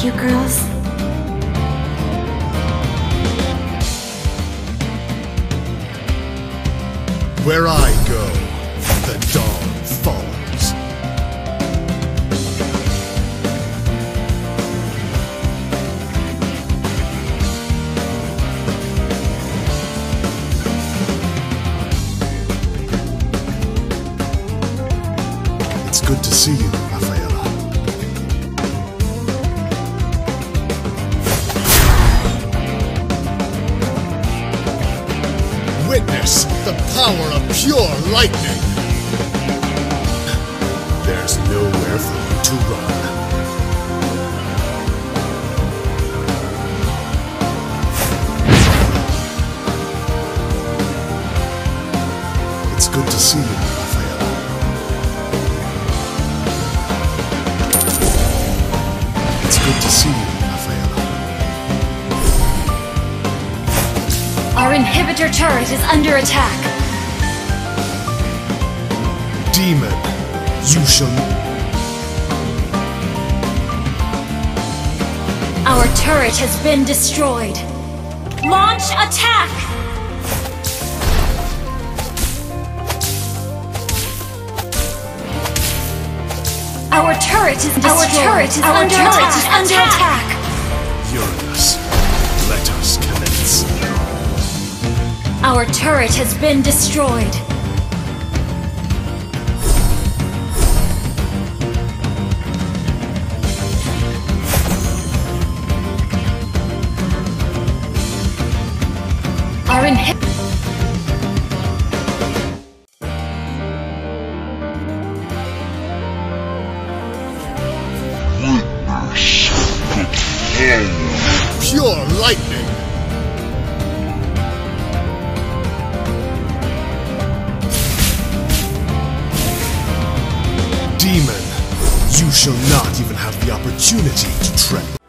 you, girls. Where I go, the dawn follows. It's good to see you, Rafaela. Witness the power of pure lightning! There's nowhere for you to run. It's good to see you, Rafaela. It's good to see you, Rafaela. Our inhibitor turret is under attack. Demon, you shall... Our turret has been destroyed. Launch attack! Our turret is destroyed. Our turret is under attack. Uranus, let us commence. Our turret has been destroyed. Our inhibitor... Pure lightning! Demon, you shall not even have the opportunity to tread.